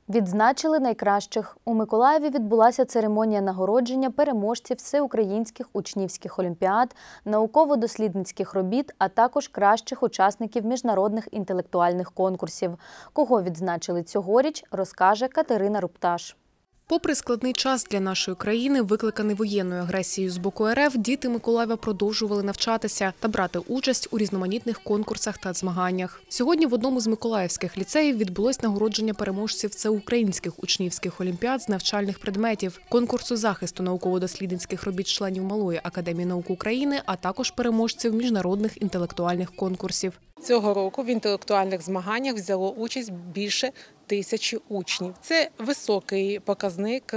Відзначили найкращих. У Миколаєві відбулася церемонія нагородження переможців всеукраїнських учнівських олімпіад, науково-дослідницьких робіт, а також кращих учасників міжнародних інтелектуальних конкурсів. Кого відзначили цьогоріч, розкаже Катерина Рупташ. Попри складний час для нашої країни, викликаний воєнною агресією з боку РФ, діти Миколаєва продовжували навчатися та брати участь у різноманітних конкурсах та змаганнях. Сьогодні в одному з миколаївських ліцеїв відбулось нагородження переможців всеукраїнських учнівських олімпіад з навчальних предметів, конкурсу захисту науково-дослідницьких робіт членів Малої академії наук України, а також переможців міжнародних інтелектуальних конкурсів. Цього року в інтелектуальних змаганнях взяло участь більше 1000 учнів. Це високий показник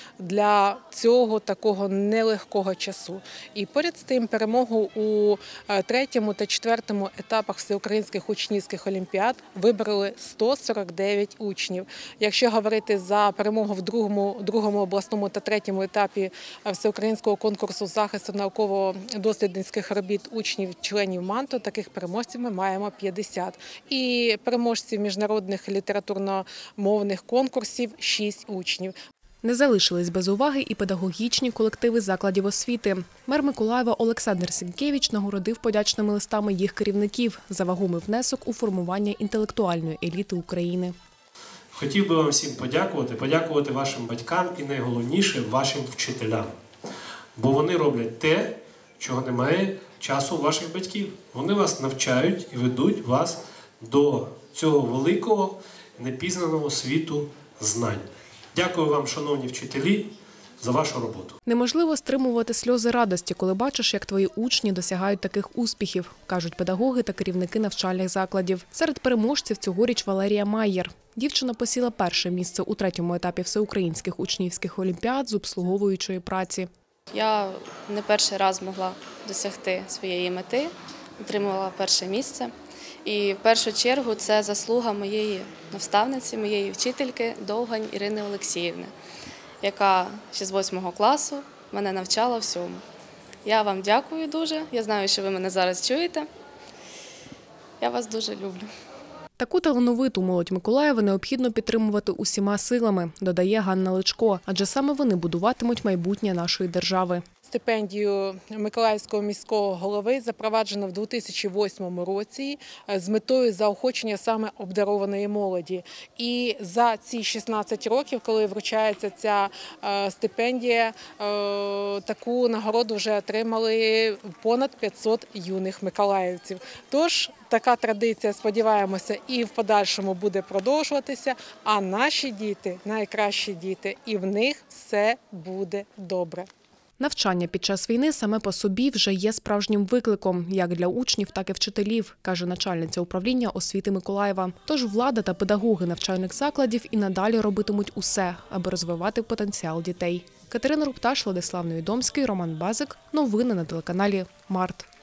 для цього такого нелегкого часу. І поряд з тим перемогу у 3-му та 4-му етапах всеукраїнських учнівських олімпіад вибрали 149 учнів. Якщо говорити за перемогу в 2-му обласному та 3-му етапі всеукраїнського конкурсу захисту науково-дослідницьких робіт учнів-членів МАНТО, таких переможців ми маємо 50. І переможців міжнародних літературно-мовних конкурсів 6 учнів. Не залишились без уваги і педагогічні колективи закладів освіти. Мер Миколаєва Олександр Сінкевич нагородив подячними листами їх керівників за вагомий внесок у формування інтелектуальної еліти України. Хотів би вам всім подякувати вашим батькам і найголовніше – вашим вчителям. Бо вони роблять те, чого немає часу у ваших батьків. Вони вас навчають і ведуть вас до цього великого непізнаного світу знань. Дякую вам, шановні вчителі, за вашу роботу. Неможливо стримувати сльози радості, коли бачиш, як твої учні досягають таких успіхів, кажуть педагоги та керівники навчальних закладів. Серед переможців цьогоріч Валерія Майєр. Дівчина посіла перше місце у 3-му етапі всеукраїнських учнівських олімпіад з обслуговуючої праці. Я не перший раз могла досягти своєї мети, отримала перше місце. І в першу чергу це заслуга моєї наставниці, моєї вчительки Довгань Ірини Олексіївни, яка ще з 8 класу мене навчала всьому. Я вам дякую дуже, я знаю, що ви мене зараз чуєте. Я вас дуже люблю. Таку талановиту молодь Миколаєва необхідно підтримувати усіма силами, додає Ганна Личко, адже саме вони будуватимуть майбутнє нашої держави. Стипендію Миколаївського міського голови запроваджено в 2008 році з метою заохочення саме обдарованої молоді. І за ці 16 років, коли вручається ця стипендія, таку нагороду вже отримали понад 500 юних миколаївців. Тож така традиція, сподіваємося, і в подальшому буде продовжуватися, а наші діти – найкращі діти, і в них все буде добре. Навчання під час війни саме по собі вже є справжнім викликом, як для учнів, так і вчителів, каже начальниця управління освіти Миколаєва. Тож влада та педагоги навчальних закладів і надалі робитимуть усе, аби розвивати потенціал дітей. Катерина Рупташ, Владислав Невідомський, Роман Базик. Новини на телеканалі «Март».